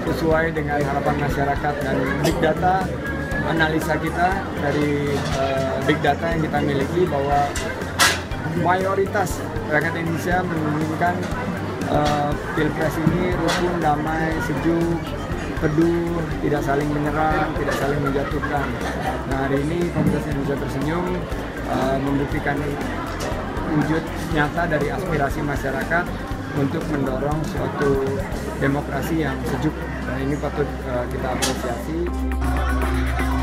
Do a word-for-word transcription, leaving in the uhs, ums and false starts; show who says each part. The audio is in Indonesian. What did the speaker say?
Speaker 1: sesuai dengan harapan masyarakat. Dan big data, analisa kita dari uh, big data yang kita miliki bahwa mayoritas rakyat Indonesia menginginkan uh, Pilpres ini rukun, damai, sejuk, teduh, tidak saling menyerang, tidak saling menjatuhkan. Nah, hari ini Komunitas Indonesia Tersenyum uh, membuktikan wujud nyata dari aspirasi masyarakat untuk mendorong suatu demokrasi yang sejuk. Nah, ini patut uh, kita apresiasi.